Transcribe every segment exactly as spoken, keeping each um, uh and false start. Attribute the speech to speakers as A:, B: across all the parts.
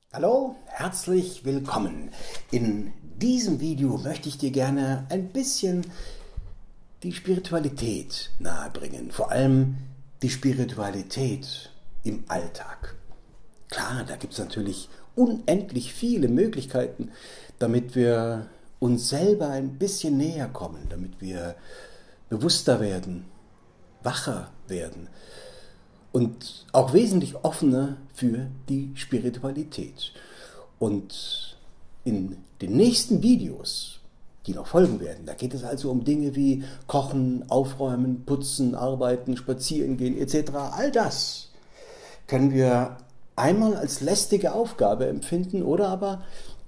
A: Hallo, herzlich willkommen. In diesem Video möchte ich dir gerne ein bisschen die Spiritualität nahebringen, vor allem die Spiritualität im Alltag. Klar, da gibt es natürlich unendlich viele Möglichkeiten, damit wir uns selber ein bisschen näher kommen, damit wir bewusster werden, wacher werden und auch wesentlich offener für die Spiritualität. Und in den nächsten Videos, die noch folgen werden, da geht es also um Dinge wie Kochen, Aufräumen, Putzen, Arbeiten, Spazierengehen et cetera. All das können wir einmal als lästige Aufgabe empfinden oder aber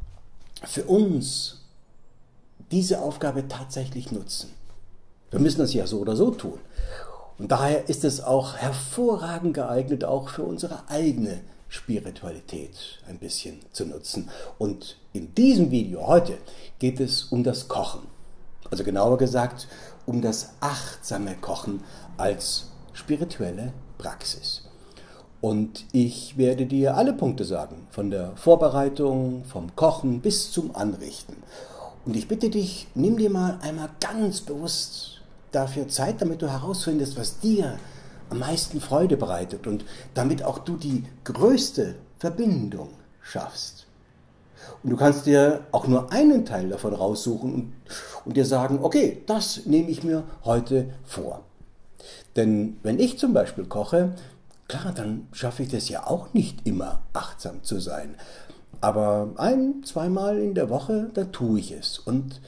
A: für uns diese Aufgabe tatsächlich nutzen. Wir müssen das ja so oder so tun. Und daher ist es auch hervorragend geeignet, auch für unsere eigene Spiritualität ein bisschen zu nutzen. Und in diesem Video heute geht es um das Kochen. Also genauer gesagt, um das achtsame Kochen als spirituelle Praxis. Und ich werde dir alle Punkte sagen, von der Vorbereitung, vom Kochen bis zum Anrichten. Und ich bitte dich, nimm dir mal einmal ganz bewusst dafür Zeit, damit du herausfindest, was dir am meisten Freude bereitet und damit auch du die größte Verbindung schaffst. Und du kannst dir auch nur einen Teil davon raussuchen und, und dir sagen, okay, das nehme ich mir heute vor. Denn wenn ich zum Beispiel koche, klar, dann schaffe ich das ja auch nicht immer achtsam zu sein. Aber ein-, zweimal in der Woche, da tue ich es. Und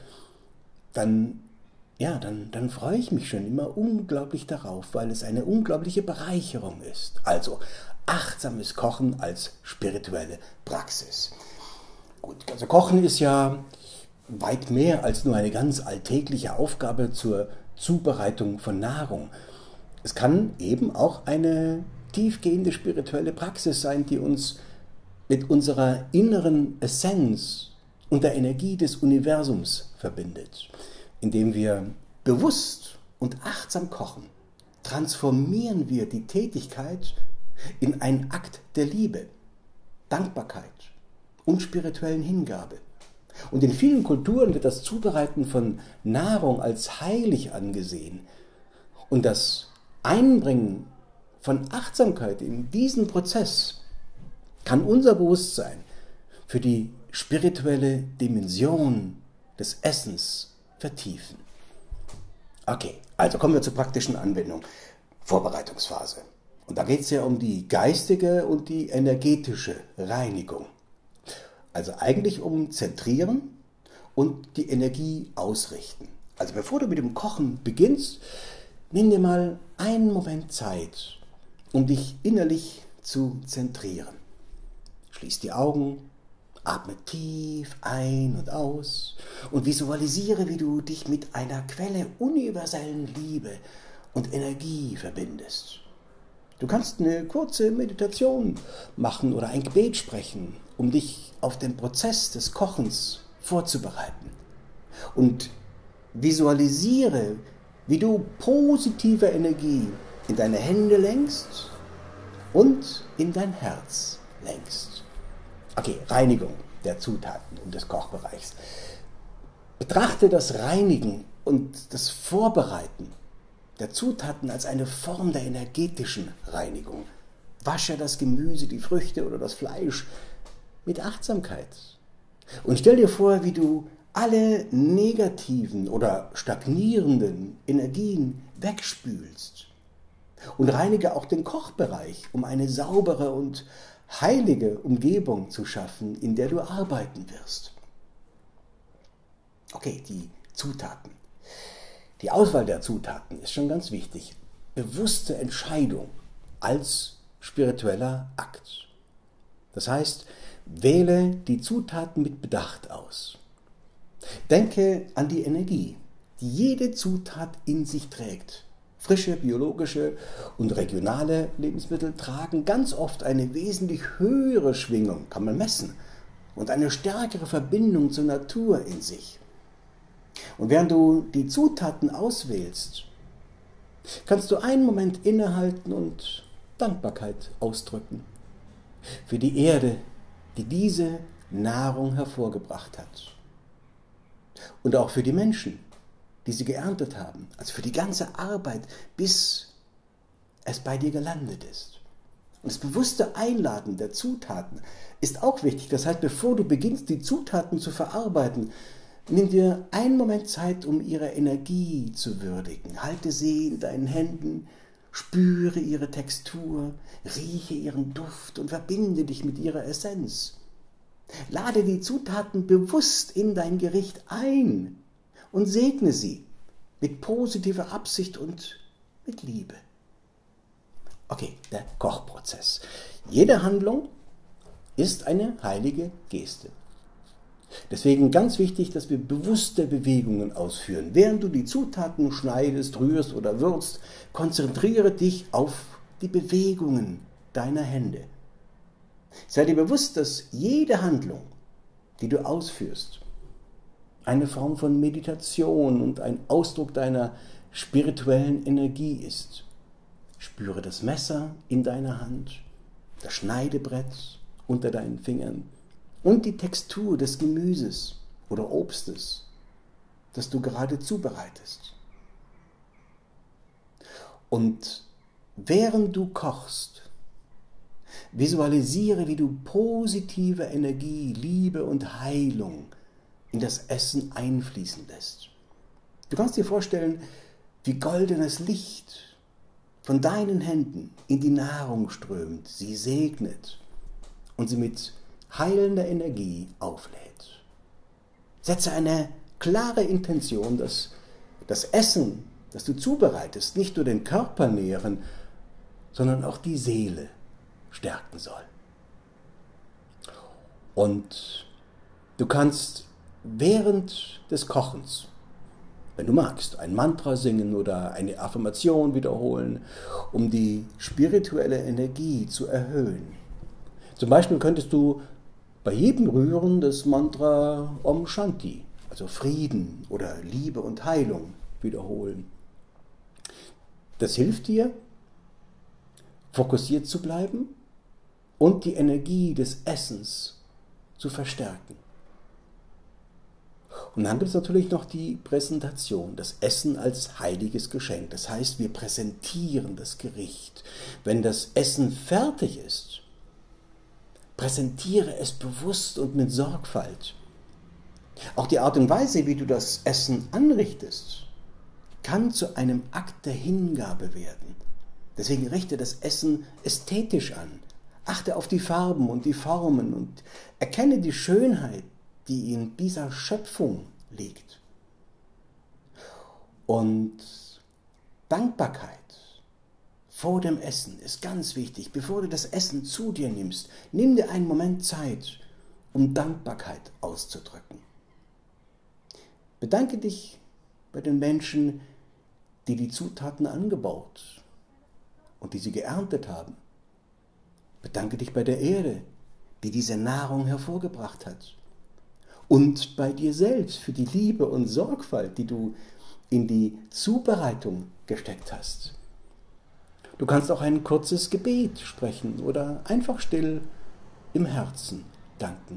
A: dann Ja, dann, dann freue ich mich schon immer unglaublich darauf, weil es eine unglaubliche Bereicherung ist. Also achtsames Kochen als spirituelle Praxis. Gut, also Kochen ist ja weit mehr als nur eine ganz alltägliche Aufgabe zur Zubereitung von Nahrung. Es kann eben auch eine tiefgehende spirituelle Praxis sein, die uns mit unserer inneren Essenz und der Energie des Universums verbindet. Indem wir bewusst und achtsam kochen, transformieren wir die Tätigkeit in einen Akt der Liebe, Dankbarkeit und spirituellen Hingabe. Und in vielen Kulturen wird das Zubereiten von Nahrung als heilig angesehen. Und das Einbringen von Achtsamkeit in diesen Prozess kann unser Bewusstsein für die spirituelle Dimension des Essens vertiefen. Okay, also kommen wir zur praktischen Anwendung. Vorbereitungsphase. Und da geht es ja um die geistige und die energetische Reinigung. Also eigentlich um Zentrieren und die Energie ausrichten. Also bevor du mit dem Kochen beginnst, nimm dir mal einen Moment Zeit, um dich innerlich zu zentrieren. Schließ die Augen, atme tief ein und aus und visualisiere, wie du dich mit einer Quelle universellen Liebe und Energie verbindest. Du kannst eine kurze Meditation machen oder ein Gebet sprechen, um dich auf den Prozess des Kochens vorzubereiten. Und visualisiere, wie du positive Energie in deine Hände lenkst und in dein Herz lenkst. Okay, Reinigung der Zutaten und des Kochbereichs. Betrachte das Reinigen und das Vorbereiten der Zutaten als eine Form der energetischen Reinigung. Wasche das Gemüse, die Früchte oder das Fleisch mit Achtsamkeit. Und stell dir vor, wie du alle negativen oder stagnierenden Energien wegspülst. Und reinige auch den Kochbereich, um eine saubere und heilige Umgebung zu schaffen, in der du arbeiten wirst. Okay, die Zutaten. Die Auswahl der Zutaten ist schon ganz wichtig. Bewusste Entscheidung als spiritueller Akt. Das heißt, wähle die Zutaten mit Bedacht aus. Denke an die Energie, die jede Zutat in sich trägt. Frische, biologische und regionale Lebensmittel tragen ganz oft eine wesentlich höhere Schwingung, kann man messen, und eine stärkere Verbindung zur Natur in sich. Und während du die Zutaten auswählst, kannst du einen Moment innehalten und Dankbarkeit ausdrücken. Für die Erde, die diese Nahrung hervorgebracht hat. Und auch für die Menschen, die sie geerntet haben, also für die ganze Arbeit, bis es bei dir gelandet ist. Und das bewusste Einladen der Zutaten ist auch wichtig. Das heißt, bevor du beginnst, die Zutaten zu verarbeiten, nimm dir einen Moment Zeit, um ihre Energie zu würdigen. Halte sie in deinen Händen, spüre ihre Textur, rieche ihren Duft und verbinde dich mit ihrer Essenz. Lade die Zutaten bewusst in dein Gericht ein und segne sie mit positiver Absicht und mit Liebe. Okay, der Kochprozess. Jede Handlung ist eine heilige Geste. Deswegen ganz wichtig, dass wir bewusste Bewegungen ausführen. Während du die Zutaten schneidest, rührst oder würzt, konzentriere dich auf die Bewegungen deiner Hände. Sei dir bewusst, dass jede Handlung, die du ausführst, eine Form von Meditation und ein Ausdruck deiner spirituellen Energie ist. Spüre das Messer in deiner Hand, das Schneidebrett unter deinen Fingern und die Textur des Gemüses oder Obstes, das du gerade zubereitest. Und während du kochst, visualisiere, wie du positive Energie, Liebe und Heilung in das Essen einfließen lässt. Du kannst dir vorstellen, wie goldenes Licht von deinen Händen in die Nahrung strömt, sie segnet und sie mit heilender Energie auflädt. Setze eine klare Intention, dass das Essen, das du zubereitest, nicht nur den Körper nähren, sondern auch die Seele stärken soll. Und du kannst während des Kochens, wenn du magst, ein Mantra singen oder eine Affirmation wiederholen, um die spirituelle Energie zu erhöhen. Zum Beispiel könntest du bei jedem Rühren das Mantra Om Shanti, also Frieden oder Liebe und Heilung, wiederholen. Das hilft dir, fokussiert zu bleiben und die Energie des Essens zu verstärken. Und dann gibt es natürlich noch die Präsentation, das Essen als heiliges Geschenk. Das heißt, wir präsentieren das Gericht. Wenn das Essen fertig ist, präsentiere es bewusst und mit Sorgfalt. Auch die Art und Weise, wie du das Essen anrichtest, kann zu einem Akt der Hingabe werden. Deswegen richte das Essen ästhetisch an. Achte auf die Farben und die Formen und erkenne die Schönheit, die in dieser Schöpfung liegt. Und Dankbarkeit vor dem Essen ist ganz wichtig. Bevor du das Essen zu dir nimmst, nimm dir einen Moment Zeit, um Dankbarkeit auszudrücken. Bedanke dich bei den Menschen, die die Zutaten angebaut und die sie geerntet haben. Bedanke dich bei der Erde, die diese Nahrung hervorgebracht hat. Und bei dir selbst für die Liebe und Sorgfalt, die du in die Zubereitung gesteckt hast. Du kannst auch ein kurzes Gebet sprechen oder einfach still im Herzen danken.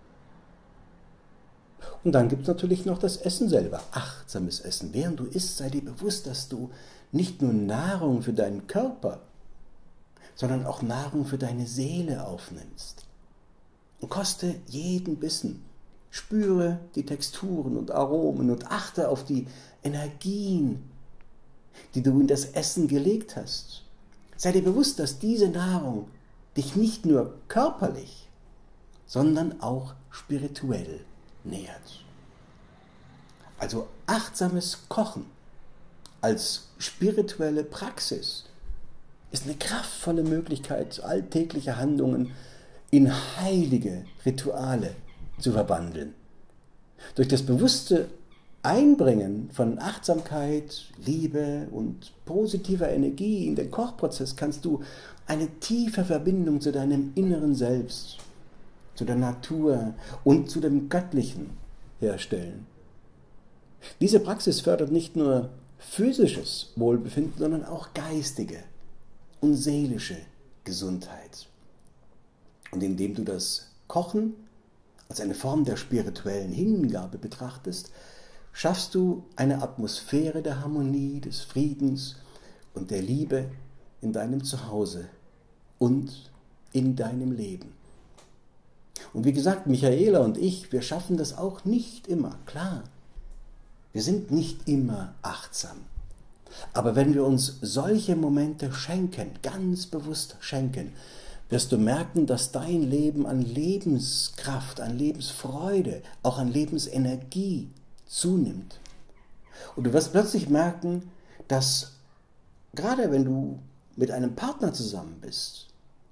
A: Und dann gibt es natürlich noch das Essen selber, achtsames Essen. Während du isst, sei dir bewusst, dass du nicht nur Nahrung für deinen Körper, sondern auch Nahrung für deine Seele aufnimmst. Und koste jeden Bissen. Spüre die Texturen und Aromen und achte auf die Energien, die du in das Essen gelegt hast. Sei dir bewusst, dass diese Nahrung dich nicht nur körperlich, sondern auch spirituell nährt. Also achtsames Kochen als spirituelle Praxis ist eine kraftvolle Möglichkeit, alltägliche Handlungen in heilige Rituale zu verwandeln. Durch das bewusste Einbringen von Achtsamkeit, Liebe und positiver Energie in den Kochprozess kannst du eine tiefe Verbindung zu deinem inneren Selbst, zu der Natur und zu dem Göttlichen herstellen. Diese Praxis fördert nicht nur physisches Wohlbefinden, sondern auch geistige und seelische Gesundheit. Und indem du das Kochen als eine Form der spirituellen Hingabe betrachtest, schaffst du eine Atmosphäre der Harmonie, des Friedens und der Liebe in deinem Zuhause und in deinem Leben. Und wie gesagt, Michaela und ich, wir schaffen das auch nicht immer, klar. Wir sind nicht immer achtsam. Aber wenn wir uns solche Momente schenken, ganz bewusst schenken, wirst du merken, dass dein Leben an Lebenskraft, an Lebensfreude, auch an Lebensenergie zunimmt. Und du wirst plötzlich merken, dass gerade wenn du mit einem Partner zusammen bist,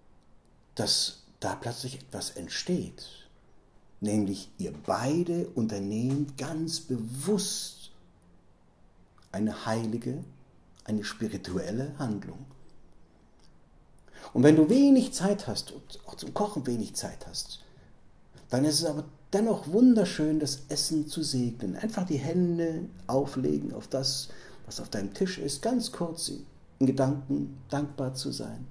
A: dass da plötzlich etwas entsteht. Nämlich ihr beide unternehmt ganz bewusst eine heilige, eine spirituelle Handlung. Und wenn du wenig Zeit hast und auch zum Kochen wenig Zeit hast, dann ist es aber dennoch wunderschön, das Essen zu segnen. Einfach die Hände auflegen auf das, was auf deinem Tisch ist, ganz kurz in Gedanken dankbar zu sein.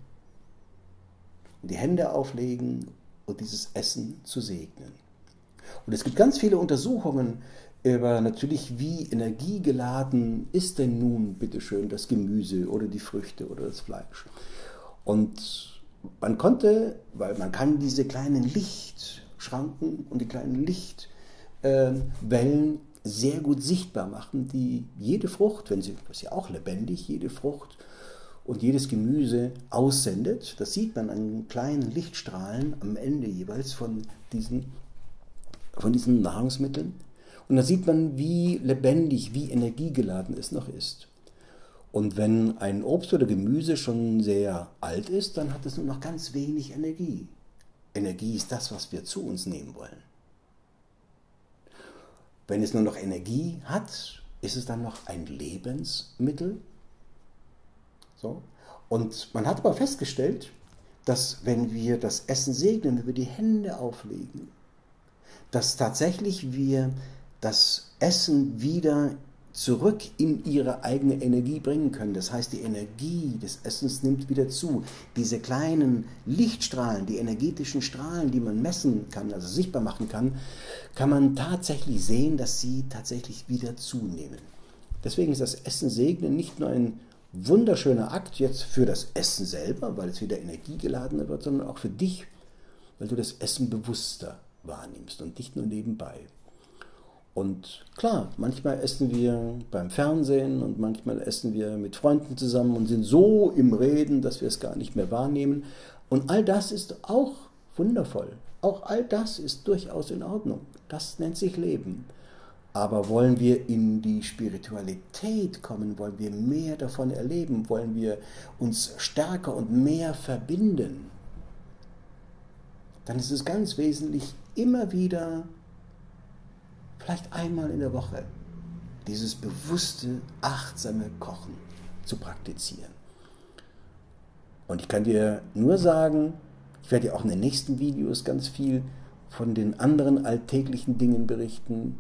A: Und die Hände auflegen und dieses Essen zu segnen. Und es gibt ganz viele Untersuchungen über natürlich, wie energiegeladen ist denn nun, bitteschön, das Gemüse oder die Früchte oder das Fleisch. Und man konnte, weil man kann diese kleinen Lichtschranken und die kleinen Lichtwellen sehr gut sichtbar machen, die jede Frucht, wenn sie, das ist ja auch lebendig, jede Frucht und jedes Gemüse aussendet. Das sieht man an kleinen Lichtstrahlen am Ende jeweils von diesen, von diesen Nahrungsmitteln. Und da sieht man, wie lebendig, wie energiegeladen es noch ist. Und wenn ein Obst oder Gemüse schon sehr alt ist, dann hat es nur noch ganz wenig Energie. Energie ist das, was wir zu uns nehmen wollen. Wenn es nur noch Energie hat, ist es dann noch ein Lebensmittel. So. Und man hat aber festgestellt, dass wenn wir das Essen segnen, wenn wir die Hände auflegen, dass tatsächlich wir das Essen wieder zurück in ihre eigene Energie bringen können. Das heißt, die Energie des Essens nimmt wieder zu. Diese kleinen Lichtstrahlen, die energetischen Strahlen, die man messen kann, also sichtbar machen kann, kann man tatsächlich sehen, dass sie tatsächlich wieder zunehmen. Deswegen ist das Essen segnen nicht nur ein wunderschöner Akt jetzt für das Essen selber, weil es wieder energiegeladener wird, sondern auch für dich, weil du das Essen bewusster wahrnimmst und nicht nur nebenbei. Und klar, manchmal essen wir beim Fernsehen und manchmal essen wir mit Freunden zusammen und sind so im Reden, dass wir es gar nicht mehr wahrnehmen. Und all das ist auch wundervoll. Auch all das ist durchaus in Ordnung. Das nennt sich Leben. Aber wollen wir in die Spiritualität kommen, wollen wir mehr davon erleben, wollen wir uns stärker und mehr verbinden, dann ist es ganz wesentlich, immer wieder, vielleicht einmal in der Woche, dieses bewusste, achtsame Kochen zu praktizieren. Und ich kann dir nur sagen, ich werde dir auch in den nächsten Videos ganz viel von den anderen alltäglichen Dingen berichten.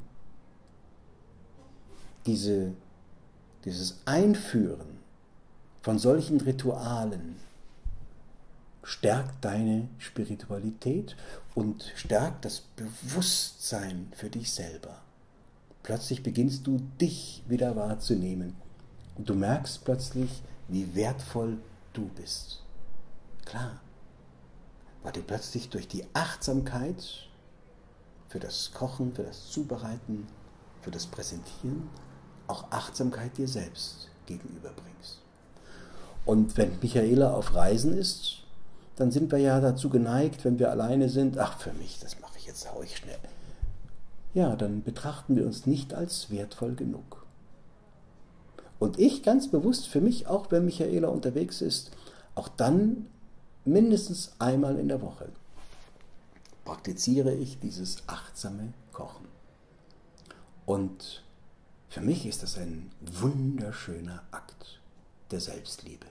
A: Diese, dieses Einführen von solchen Ritualen stärkt deine Spiritualität und stärkt das Bewusstsein für dich selber. Plötzlich beginnst du, dich wieder wahrzunehmen und du merkst plötzlich, wie wertvoll du bist. Klar, weil du plötzlich durch die Achtsamkeit für das Kochen, für das Zubereiten, für das Präsentieren auch Achtsamkeit dir selbst gegenüberbringst. Und wenn Michaela auf Reisen ist, dann sind wir ja dazu geneigt, wenn wir alleine sind, ach, für mich, das mache ich jetzt, hau ich schnell. Ja, dann betrachten wir uns nicht als wertvoll genug. Und ich ganz bewusst für mich, auch wenn Michaela unterwegs ist, auch dann mindestens einmal in der Woche praktiziere ich dieses achtsame Kochen. Und für mich ist das ein wunderschöner Akt der Selbstliebe.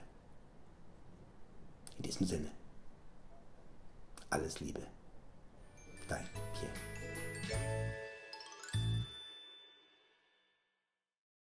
A: In diesem Sinne. Alles Liebe. Dein Pierre.